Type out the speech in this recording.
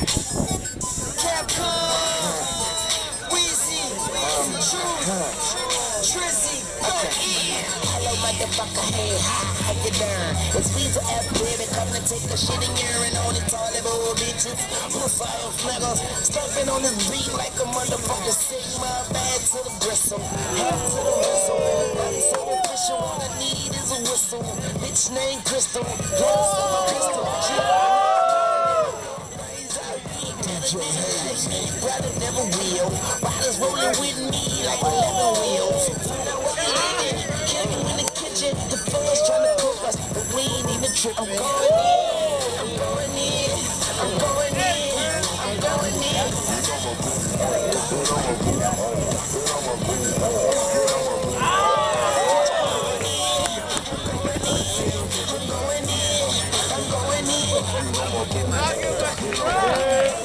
Capcom, Weezy, Trizzy, hello motherfucker, hey, how you doing? It's Weezy F, baby, come to take a shit and urine on these toilet old bitches. Profile flaggers, stumping on this beat like a motherfucker. Sing my bag to the bristle, half to the whistle. Body so official, all I need is a whistle. Bitch named Crystal, yes, I'm a pistol. Brother never will. Riders rolling with me like 11 wheels. Find out where they living. Kill you in the kitchen. The feds trying to cook us, but we ain't even trick. I'm going in. I'm going in. I'm going in. I'm going in. I'm going in.